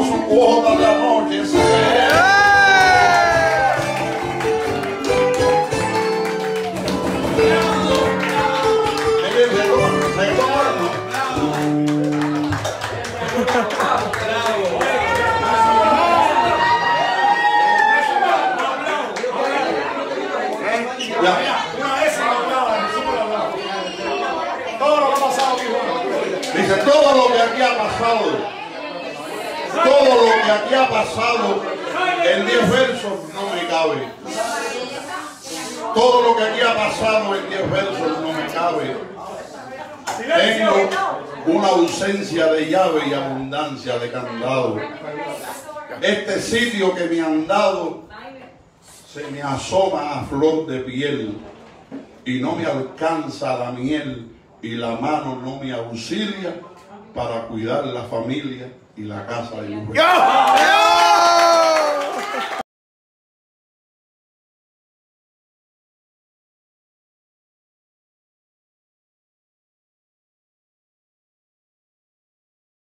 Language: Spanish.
su cuota de anochecer. Dice, todo lo que aquí ha pasado, todo lo que aquí ha pasado en 10 versos no me cabe. Todo lo que aquí ha pasado en 10 versos no me cabe. Tengo una ausencia de llave y abundancia de candado. Este sitio que me han dado se me asoma a flor de piel y no me alcanza la miel y la mano no me auxilia para cuidar la familia y la casa de mujer.